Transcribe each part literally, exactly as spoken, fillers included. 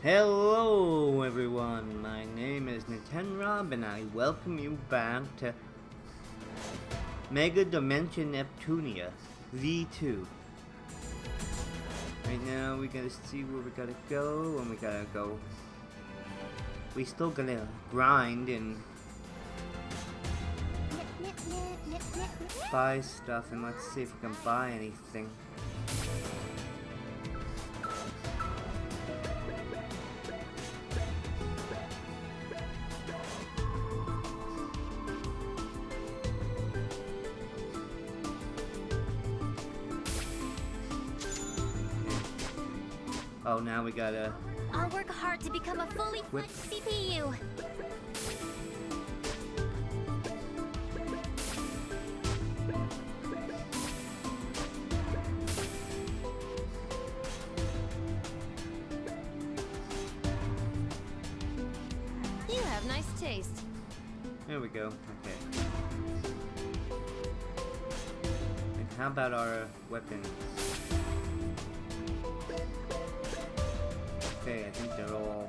Hello everyone, my name is Nintenrob and I welcome you back to Mega Dimension Neptunia V two. Right now we gotta see where we gotta go and we gotta go. We still gonna grind and buy stuff, and let's see if we can buy anything. Oh, now we gotta... I'll work hard to become a fully Whip. fledged C P U. You have nice taste. There we go. Okay. And how about our weapons? Okay, I think they're all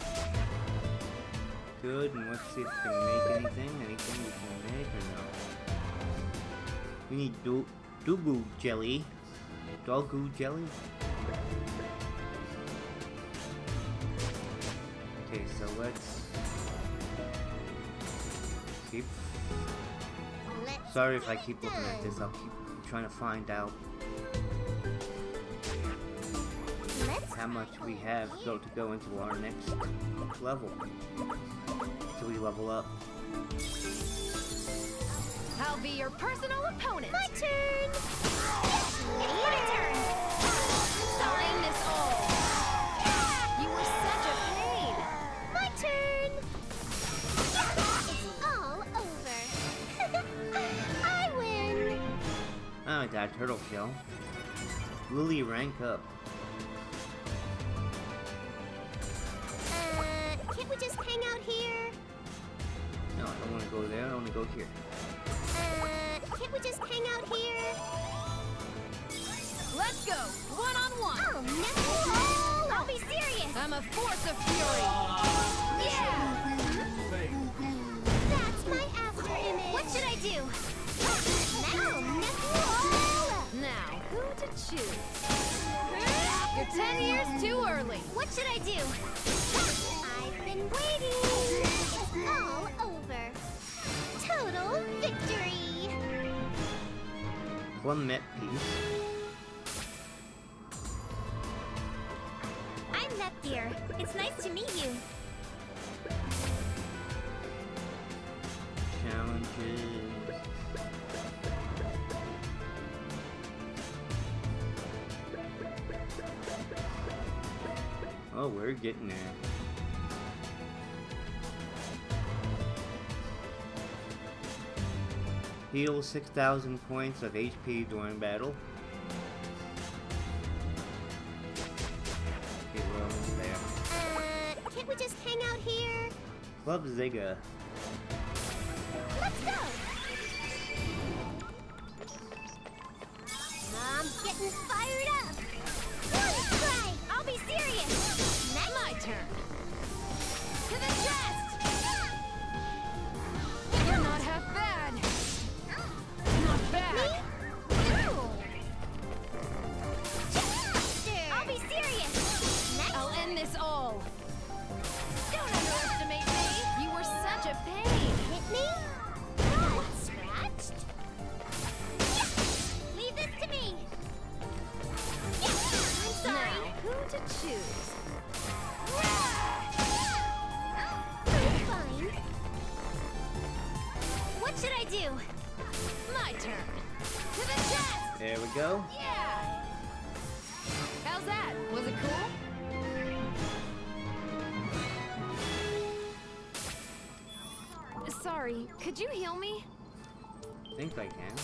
good, and let's see if we can make anything. Anything we can make or no? We need do Doogoo jelly. Doggoo jelly? Okay, so let's keep... Let's Sorry if I get keep it looking at done. this, I'll keep trying to find out Let's how much we have go to go into our next level. So we level up. I'll be your personal opponent. My turn! My turn. I'll end this all. You were such a pain. My turn! It's all over. I win! Oh, I got a turtle shell. Lily, rank up. Uh, can't we just hang out here? No, I don't want to go there, I want to go here. Uh, can't we just hang out here? Let's go. One on one. Oh, no! I'll be serious! I'm a force of fury. Yeah. That's my after image! What should I do? Now, no! Now, who to choose? You're ten years too early. What should I do? I've been waiting! It's all over! Total victory! One met piece. I'm Nepgear. It's nice to meet you. Challenges. Oh, we're getting there. Heal six thousand points of H P during battle. Okay, we're almost there. Uh, can't we just hang out here? Club Ziga. Let's go! I'm getting fired up! One strike! I'll be serious! Next. My turn. To the chest. You're not half bad. Not bad. I'll be serious! Next. I'll end this all. Don't underestimate me. You were such a pain. Hit me? Not scratched? Leave this to me! I'm sorry! Now, who to choose? I'm fine. What should I do? My turn. To the chest. There we go. Yeah. How's that? Was it cool? Sorry, could you heal me? I think I can.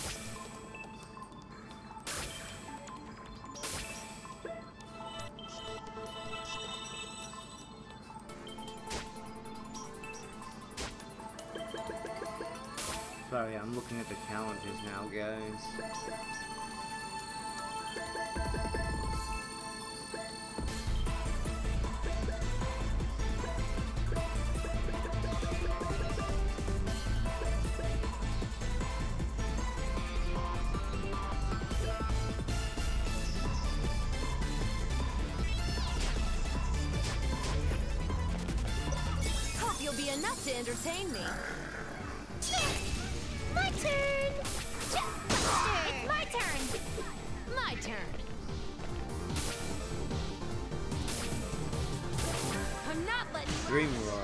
Sorry, I'm looking at the challenges now, guys. enough to entertain me. My turn! It's my turn! My turn. I'm not letting you Dream Roar.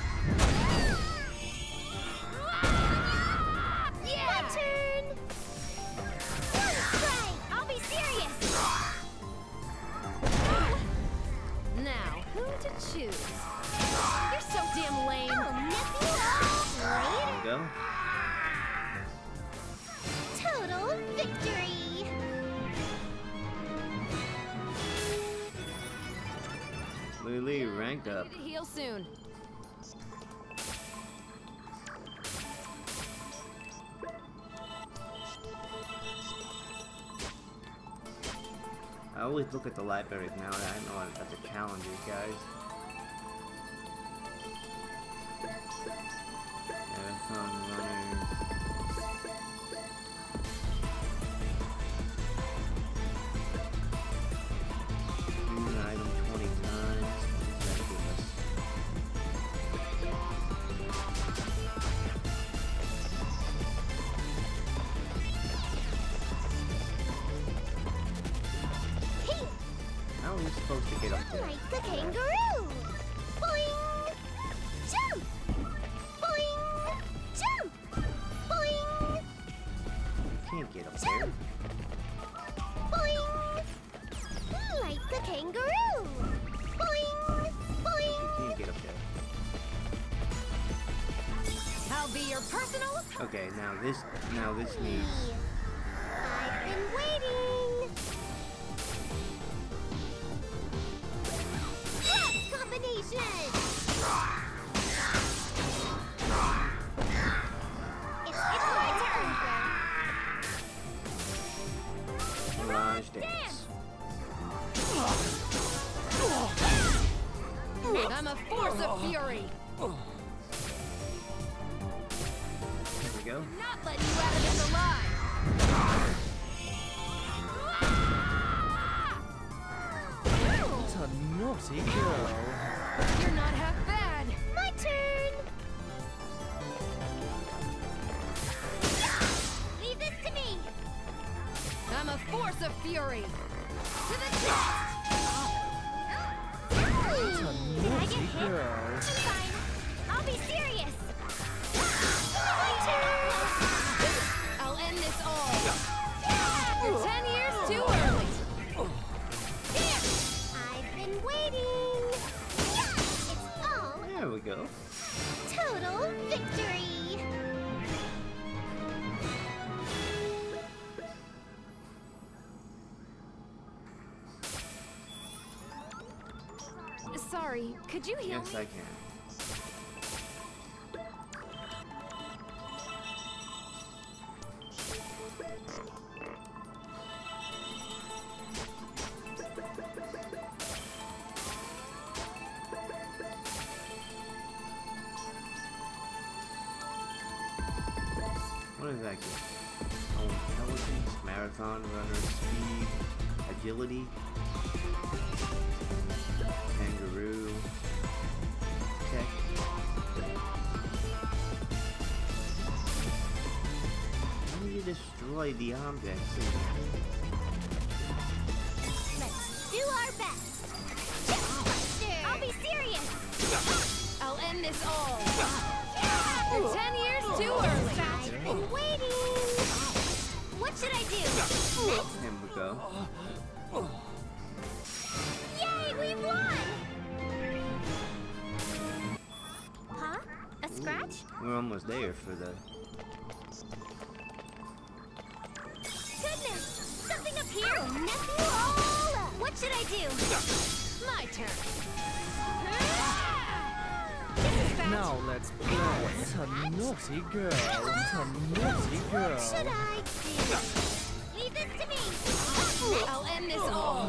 Yeah! My turn! One strike! I'll be serious! Now, who to choose? You're so damn lame. Oh, nephew! There Later! we go. Total victory! Lily ranked up. Need to heal soon. I always look at the libraries now that I know about the challenges, guys. Marathon runner. Use item twenty times. What does that give us? Hey! How are we supposed to get up there? Like the kangaroo! Boing! Jump! Boing! Jump! Boing! Can't get up there. Jump! Boing! Like the kangaroo! Boing! Boing! Can't get up there. I'll be your personal. Okay, now this, now this needs. I've been waiting! Yes, combination! It's, it's my turn! Mirage Dance. I'm a force of fury. Here we go. Not letting you out of this alive. What a naughty girl. You're not half bad. My turn! Leave this to me! I'm a force of fury. To the chest. What a Did I get naughty hit? girl. I'm fine. I'll be serious. My turn! I'll end this all. You're ten years too early. I've been waiting. It's all There we go. total victory. Sorry, could you heal Yes, me? I can. What does that give? Oh, intelligence, marathon runner, speed, agility, kangaroo, tech. How do you destroy the objects? Let's do our best. Chestbuster! I'll be serious. I'll end this all. You're ten years too early. I've been waiting. What should I do? Next? Here we go. Yay, we won! Huh? A scratch? We're almost there for the. Goodness! Something up here! Oh, nephew, all up. What should I do? My turn. This is fast. Now let's play. What a naughty girl. What a naughty What should girl. I do? Leave this to me. I'll end this all.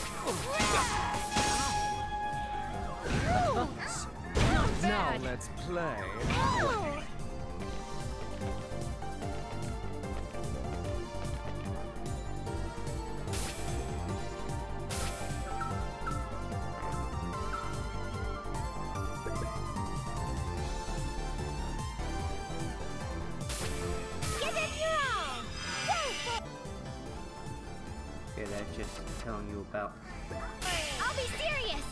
Not Now bad. let's play. Oh! telling you about. I'll be serious.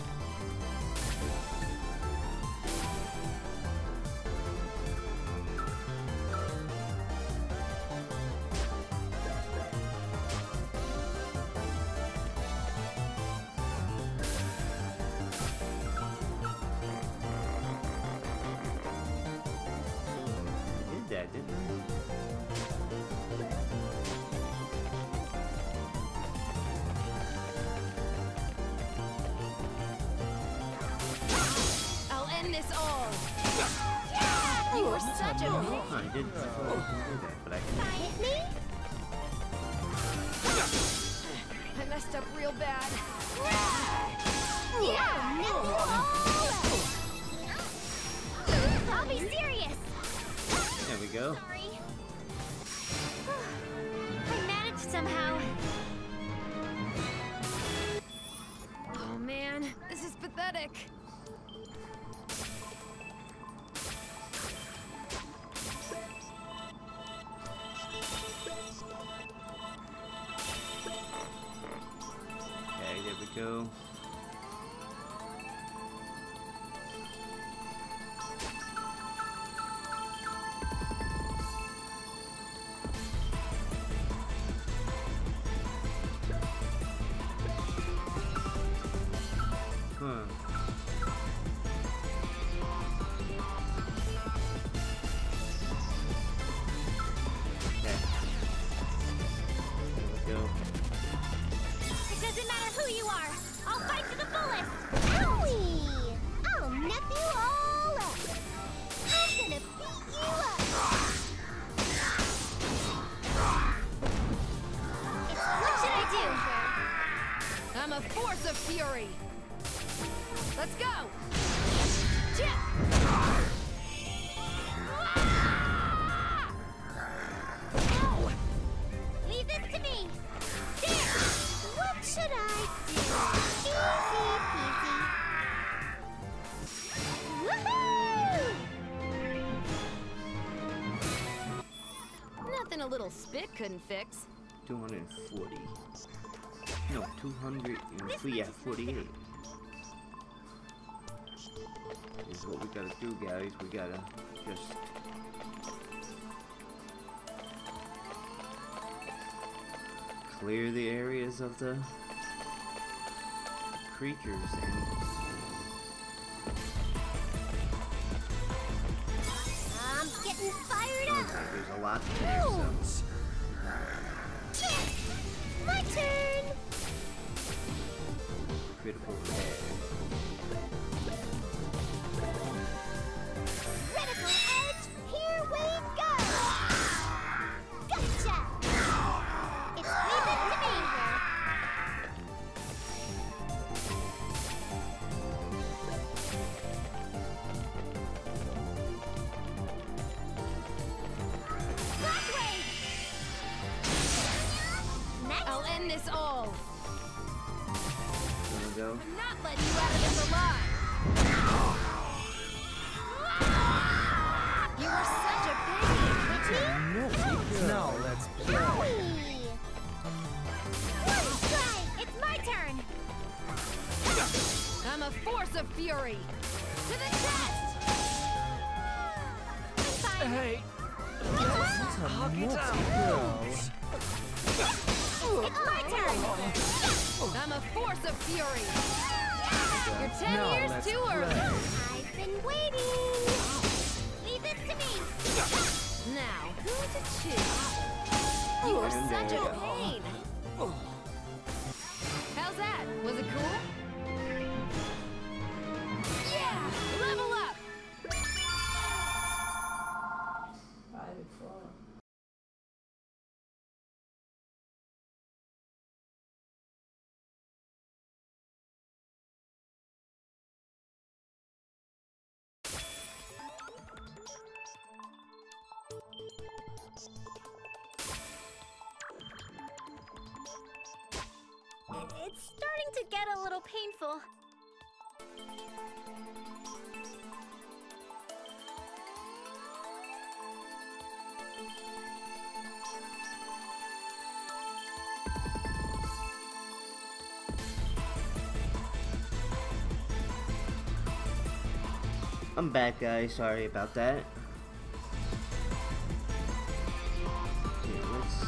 I did that, didn't I? I'll end this all. You were such a No, pain. I didn't. I thought I can do that, but I Try can't. hit me? I messed up real bad. Yeah, nip you all out. I'll be serious. There we go. Sorry. I managed somehow. Oh man, this is pathetic. Okay, there we go. Huh. Okay. There we go. It doesn't matter who you are. I'll fight to the fullest. Owie! I'll nip you all up. I'm gonna beat you up. It's, what should I do? I'm a force of fury. Let's go. Chip. Oh! Leave this to me. There. What should I do? Easy peasy. Woohoo! Nothing a little spit couldn't fix. two hundred forty. No, two hundred and yeah, forty-eight. This is what we gotta do, guys. We gotta just clear the areas of the creatures and I'm getting fired up. okay, there's a lot there, so My turn. critical hit. Critical edge. Here we go. Gotcha. It's leave it to me. Blackwave. Next. I'll end this all. There we go. I'm not letting you out of this alive. You were such a pain. Naughty girl. Now let's play. Yowie. One strike. It's my turn. I'm a force of fury. To the chest. I'm fine. Hey, It's naughty girl. my turn. I'm a force of fury. You're ten Now years let's too play. early. I've been waiting. Leave this to me. Now, who to choose? You were And such there a we go. pain. How's that? Was it cool? Yeah! Level up! It's starting to get a little painful. I'm back, guys. Sorry about that. Okay, let's,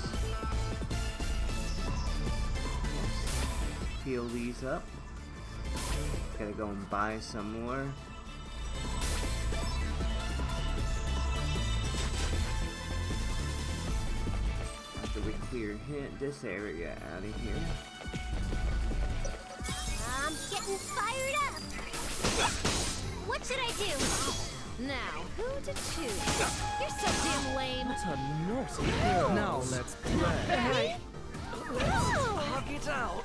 let's heal these up. Gotta go and buy some more. After we clear hit this area out of here. I'm getting fired up. What should I do? Now, who to choose? You're so damn lame. What a naughty girl. Now let's play. Hey, Oh, Hug it out.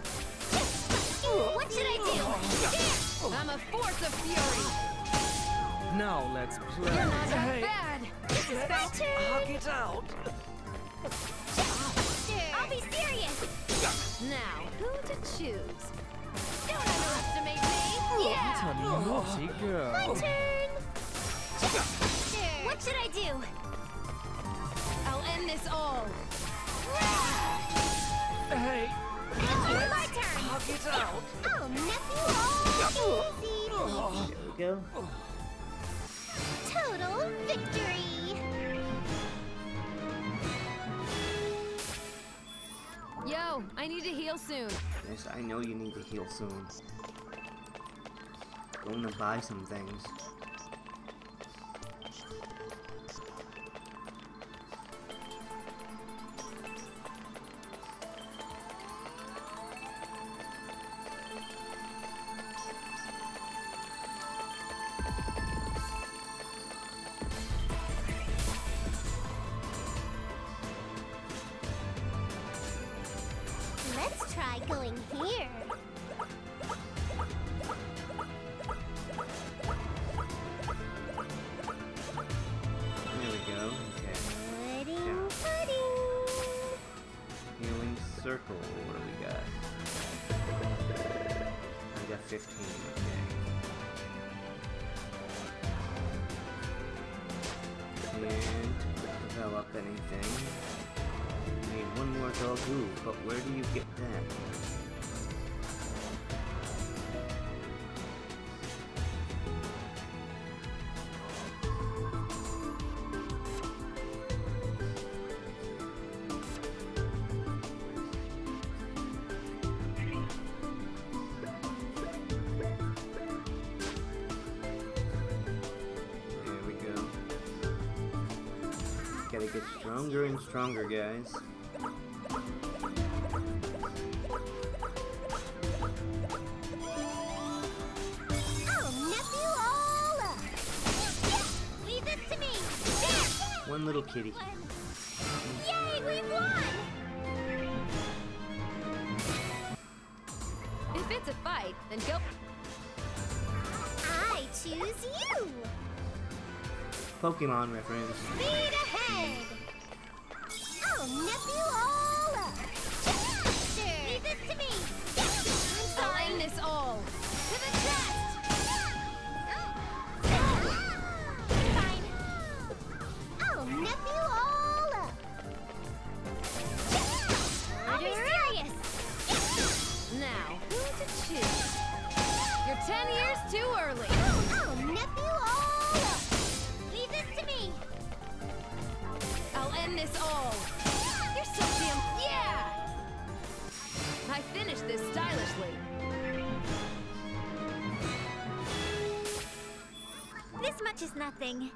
what should I do? I'm a force of fury. Now let's play. You're not that bad. This is my turn. Hug it out. I'll be serious. Now, who to choose? Don't underestimate me. What Yeah. a naughty girl. My turn. What should I do? I'll end this all. Hey, It's my turn. hug it out. I'll nip you all easy. There we go. Total victory. Yo, I need to heal soon. Yes, I know you need to heal soon. Going to buy some things. Let's try going here. There we go. Okay. Pudding, pudding. Healing circle. What do we got? I got fifteen. Okay. And develop anything. Need one more doggo, but where do you get that? There we go. Gotta get stronger and stronger, guys. I'll nip you all up. Leave this to me. There. One little kitty. Yay, we won. If it's a fight, then go. I choose you. Pokemon reference. Speed ahead. I'll nip you all up. Leave this to me. I'll end this all. To the chest. Fine. I'll nip you all up. I'll be serious. Now, who to choose? You're ten years too early. I'll nip you all up. Leave this to me. I'll end this all. You're so damn. Yeah! I finished this stylishly. This much is nothing.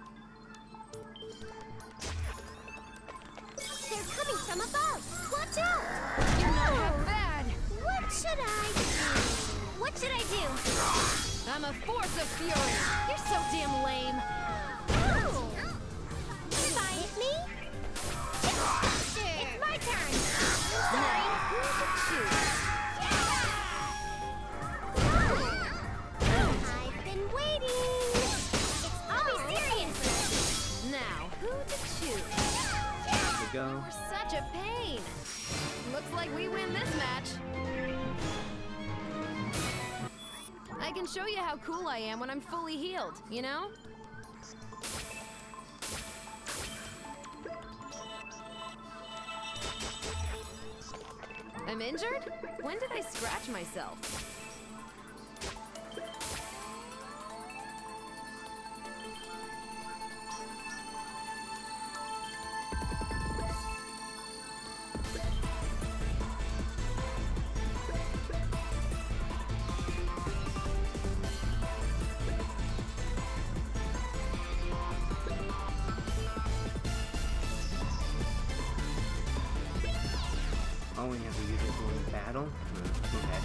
They're coming from above. Watch out! You're not half bad. What should I do? What should I do? I'm a force of fury. You're so damn lame. Oh. Fine with me? It's my turn. Now, who to choose? I've been waiting. It's I'll be serious. Now, who to choose? There we go. You're such a pain. Looks like we win this match. I can show you how cool I am when I'm fully healed, you know? I'm injured? When did I scratch myself? Oh, we have to use it in battle? No, okay.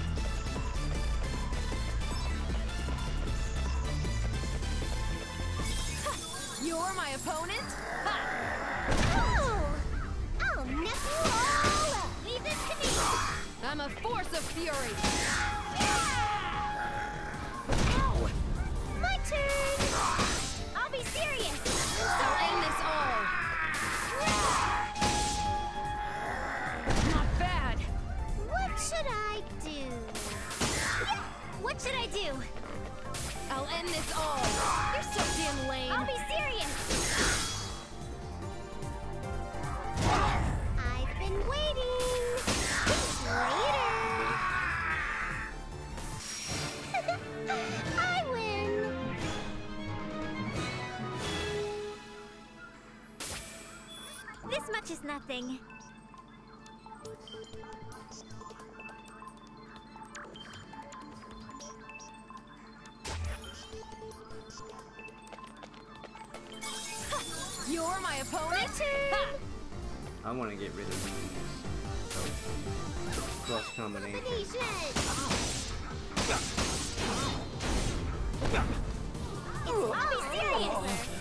You're my opponent? Ha! Oh! I'll mess you all up! Leave this to me! I'm a force of fury! Ow! My turn! I'll be serious! I'll end this all! Not bad! What should I do? What should I do? I'll end this all! You're so damn lame! I'll be serious! I've been waiting! Later! I win! This much is nothing. You're my opponent? Ha! I want to get rid of these. So, cross combination. Combination! I'll be serious!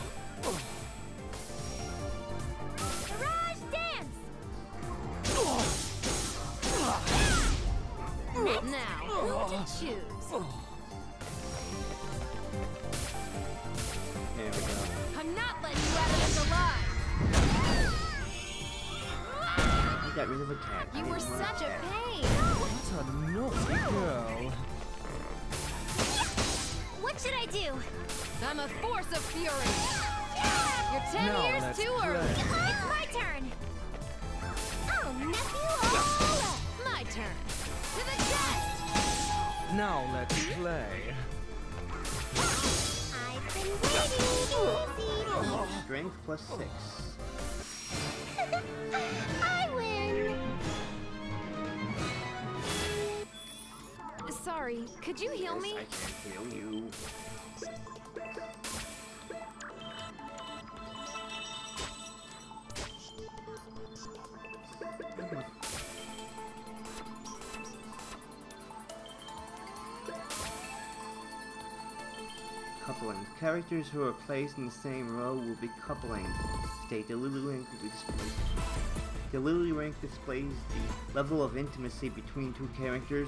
Garage dance! Now, who to choose? There we go. I'm not letting you out of this alive! I got rid of a cat. I You were didn't want such a cat. pain! What a naughty girl. What should I do? I'm a force of fury! You're ten Now years let's too early! play. It's my turn! I'll mess you all up! My turn! To the chest! Now let's play. I've been waiting! Easy. Strength plus six. I win! Sorry, could you heal Yes, me? I can heal you. Coupling. Characters who are placed in the same row will be coupling. State the Lily rank will be displayed. The Lily rank displays the level of intimacy between two characters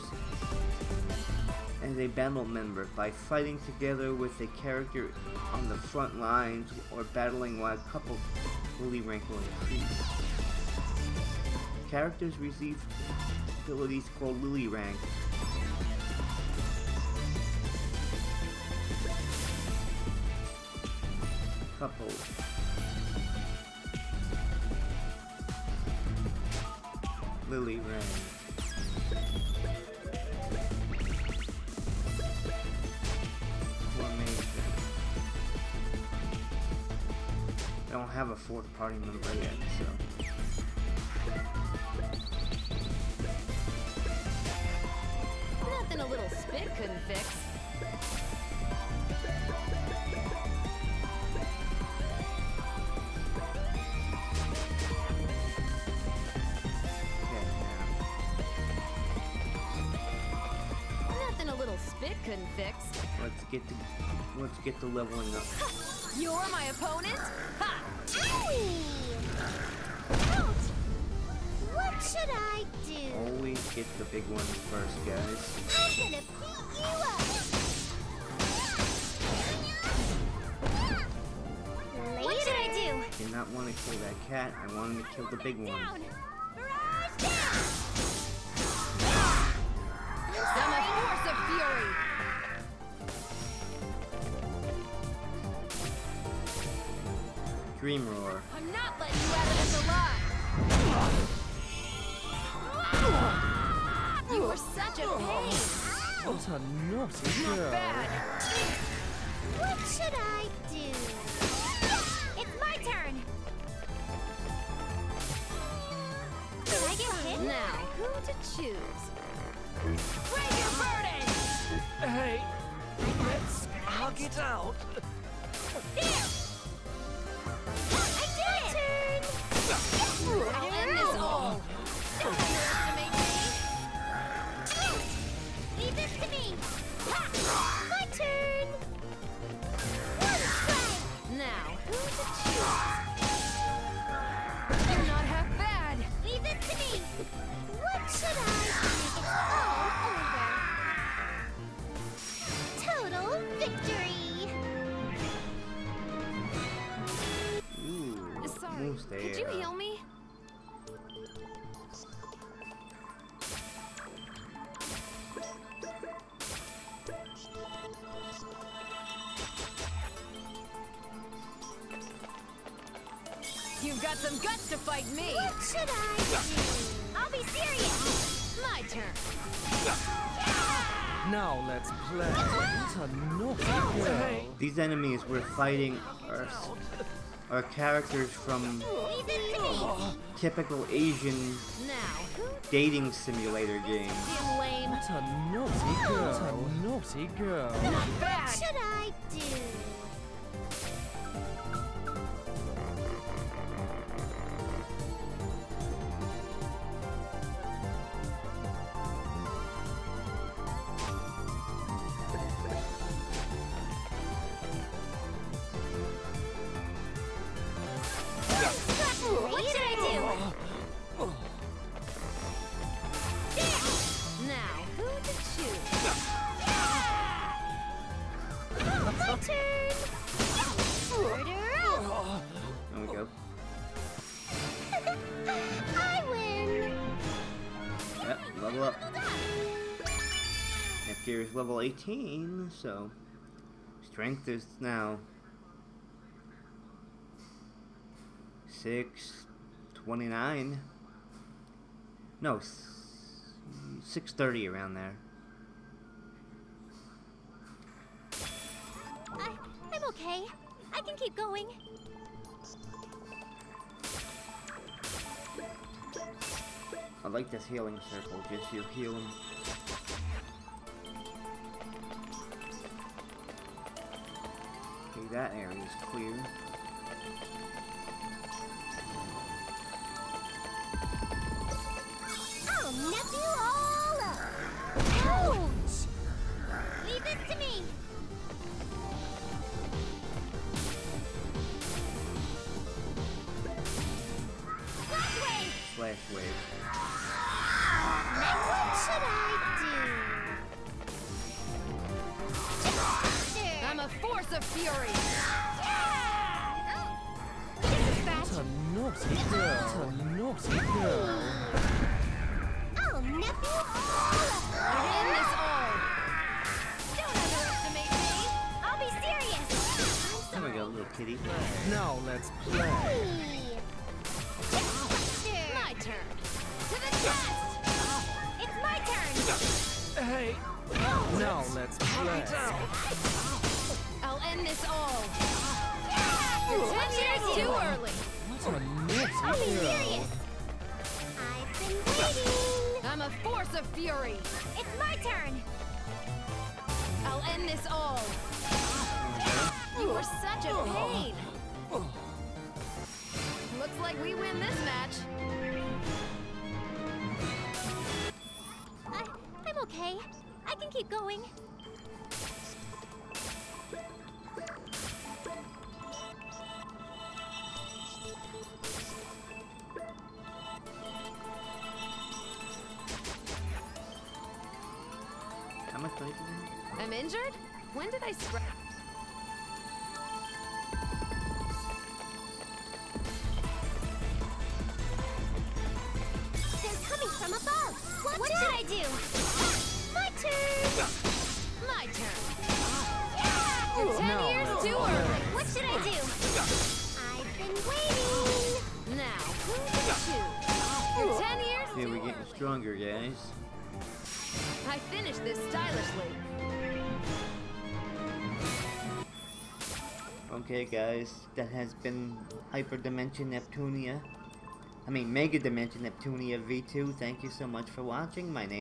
as a battle member. By fighting together with a character on the front lines or battling while coupled, Lily rank will increase. Characters receive abilities called Lily rank. Coupled. Lily rank. Formation. I don't have a fourth party member yet, so. Nothing a little spit couldn't fix. Okay, Nothing a little spit couldn't fix. now let's get to let's get to leveling up. You're my opponent? Ha! Owie! Ouch! What should I do? Always get the big ones first, guys. I'm gonna beat you up! What should I do? I did not want to kill that cat. I wanted to kill the big one. Down! Barrage down! I'm a force of fury! Dream Roar. I'm not letting you out of this alive! You were such a pain! What a naughty Not girl. bad! What should I do? It's my turn! Did I get hit? Now, who to choose? Bring your burden! Hey, let's hug it out. There! I did it! I'll end this all! Don't underestimate there. Could you heal me? You've got some guts to fight me. What should I do? I'll be serious. My turn. Now let's play. What a naughty girl. These enemies we're fighting are, are characters from Leave it to me. typical Asian Now, who dating simulator games. seem lame? What a naughty girl. What a naughty girl. Not What bad. should I do? What should I do? Now, who to choose? My turn. Order up. There we go. I win. Yep, level up. Next gear is level eighteen, so strength is now six twenty-nine. No, six thirty around there. I, I'm okay. I can keep going. I like this healing circle, just you heal him. Okay, that area is clear. I'll nip you all up. Ouch! Leave this to me. Flash wave. Slash wave. Now what should I do? Sure. I'm a force of fury. Dispatch. What a naughty girl. What a naughty girl. I'll nip you all up. Win this all. Don't underestimate me. I'll be serious. There we go, little kitty. Now let's play. Hey. My turn. To the test. It's my turn. Hey. Now let's play. I'll end this all. You're ten years too early. What a I'll naughty be girl. serious. I've been waiting. I'm a force of fury. It's my turn. I'll end this all. You were such a pain. Looks like we win this match. I, I'm okay. I can keep going. How much life is in? I'm injured? When did I scrap? They're coming from above. What, what should I do? My turn. My turn. You're ten No, years no. too early. What should I do? I've been waiting. Now, who to choose? You're ten years Okay, too we're getting early. stronger, guys. I finished this stylishly. Okay, guys, that has been Hyper Dimension Neptunia. I mean, Mega Dimension Neptunia V two. Thank you so much for watching. My name